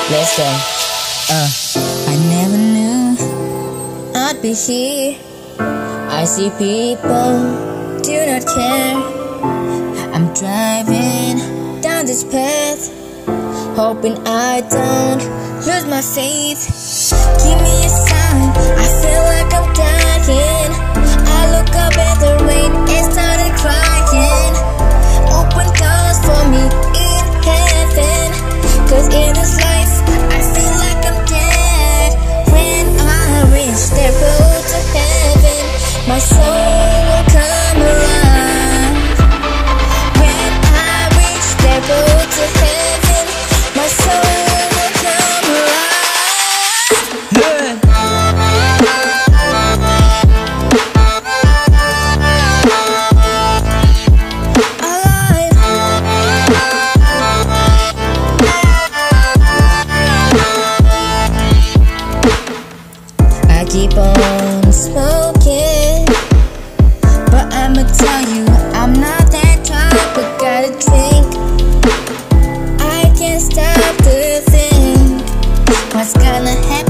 Let's go. I never knew I'd be here. I see people do not care. I'm driving down this path, hoping I don't lose my faith. Give me a sign, I feel like I'm dying. I look up at the rain and started crying. Open doors for me in heaven, 'cause in this life I feel like I'm dead. When I reach that road to heaven, my soul will come alive. When I reach that road to heaven, my soul will come alive. Yeah. I keep on smoking, but I'ma tell you I'm not that drunk, but gotta drink. I can't stop to think what's gonna happen.